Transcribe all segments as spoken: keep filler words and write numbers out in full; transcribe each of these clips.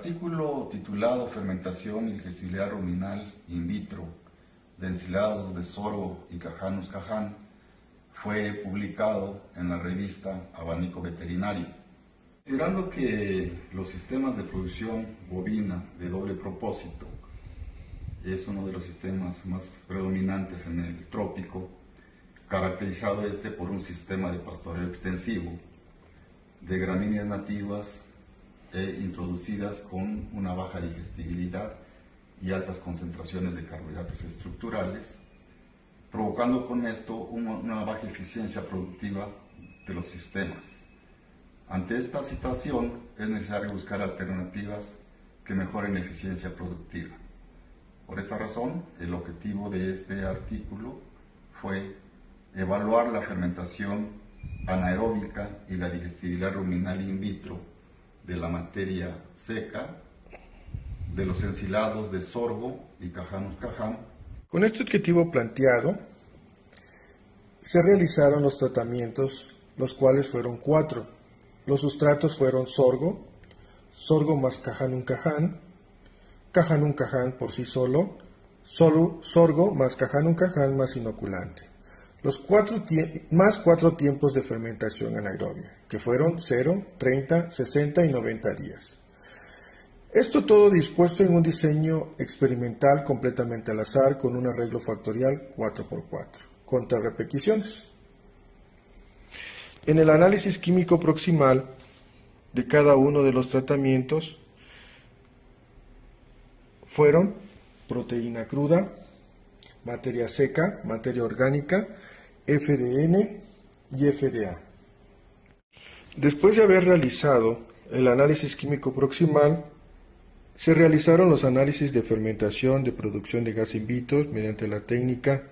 artículo titulado Fermentación y digestibilidad ruminal in vitro de ensilados de sorgo y Cajanus cajan fue publicado en la revista Abanico Veterinario. Considerando que los sistemas de producción bovina de doble propósito es uno de los sistemas más predominantes en el trópico, caracterizado este por un sistema de pastoreo extensivo de gramíneas nativas e introducidas con una baja digestibilidad y altas concentraciones de carbohidratos estructurales, provocando con esto una, una baja eficiencia productiva de los sistemas. Ante esta situación es necesario buscar alternativas que mejoren la eficiencia productiva. Por esta razón, el objetivo de este artículo fue evaluar la fermentación anaeróbica y la digestibilidad ruminal in vitro de la materia seca de los ensilados de sorgo y Cajanus cajan. Con este objetivo planteado, se realizaron los tratamientos, los cuales fueron cuatro. Los sustratos fueron sorgo, sorgo más Cajanus cajan, Cajanus cajan por sí solo, solo sorgo más Cajanus cajan más inoculante. Los cuatro más cuatro tiempos de fermentación anaerobia, que fueron cero, treinta, sesenta y noventa días. Esto todo dispuesto en un diseño experimental completamente al azar con un arreglo factorial cuatro por cuatro, contra repeticiones. En el análisis químico proximal de cada uno de los tratamientos fueron proteína cruda, materia seca, materia orgánica, F D N y F D A. Después de haber realizado el análisis químico proximal, se realizaron los análisis de fermentación de producción de gas in vitro mediante la técnica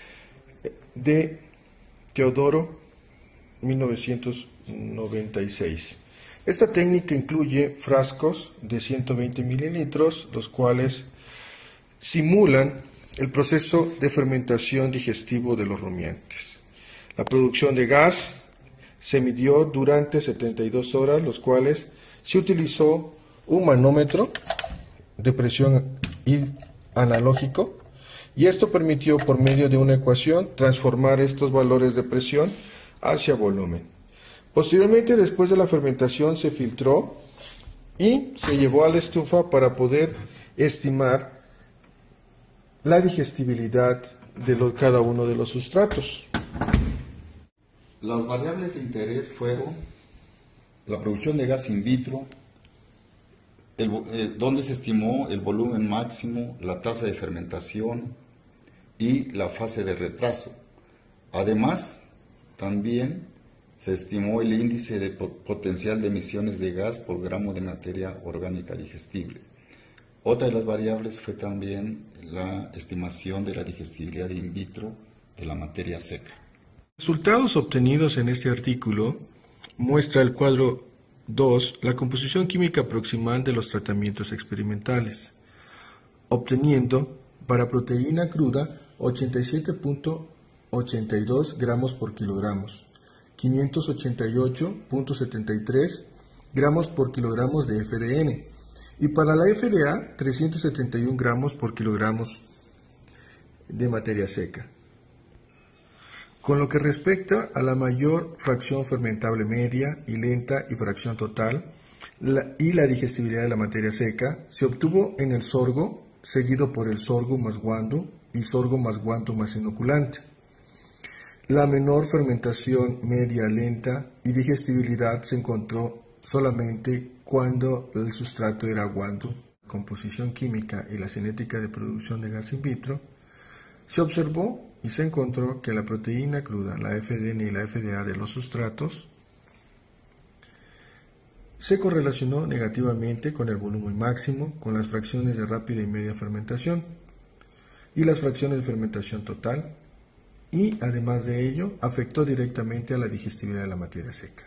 de Teodoro mil novecientos noventa y seis. Esta técnica incluye frascos de ciento veinte mililitros, los cuales simulan el proceso de fermentación digestivo de los rumiantes. La producción de gas se midió durante setenta y dos horas, los cuales se utilizó un manómetro de presión analógico, y esto permitió por medio de una ecuación transformar estos valores de presión hacia volumen. Posteriormente, después de la fermentación, se filtró y se llevó a la estufa para poder estimar la digestibilidad de lo, cada uno de los sustratos. Las variables de interés fueron la producción de gas in vitro, el, eh, donde se estimó el volumen máximo, la tasa de fermentación y la fase de retraso. Además, también se estimó el índice de potencial de emisiones de gas por gramo de materia orgánica digestible. Otra de las variables fue también la estimación de la digestibilidad in vitro de la materia seca. Los resultados obtenidos en este artículo muestra el cuadro dos, la composición química proximal de los tratamientos experimentales, obteniendo para proteína cruda ochenta y siete punto ochenta y dos gramos por kilogramos, quinientos ochenta y ocho punto setenta y tres gramos por kilogramos de F D N, y para la F D A trescientos setenta y uno gramos por kilogramos de materia seca. Con lo que respecta a la mayor fracción fermentable media y lenta y fracción total la, y la digestibilidad de la materia seca, se obtuvo en el sorgo, seguido por el sorgo más guando y sorgo más guando más inoculante. La menor fermentación media lenta y digestibilidad se encontró solamente cuando el sustrato era guando. La composición química y la cinética de producción de gas in vitro, se observó y se encontró que la proteína cruda, la F D N y la F D A de los sustratos se correlacionó negativamente con el volumen máximo, con las fracciones de rápida y media fermentación y las fracciones de fermentación total, y además de ello afectó directamente a la digestibilidad de la materia seca.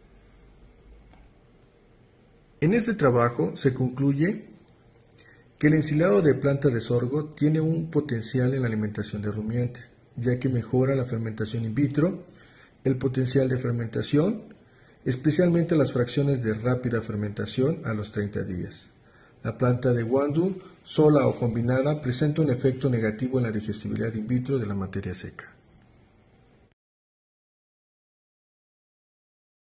En este trabajo se concluye que el ensilado de plantas de sorgo tiene un potencial en la alimentación de rumiantes, ya que mejora la fermentación in vitro, el potencial de fermentación, especialmente las fracciones de rápida fermentación a los treinta días, La planta de guandú, sola o combinada, presenta un efecto negativo en la digestibilidad in vitro de la materia seca.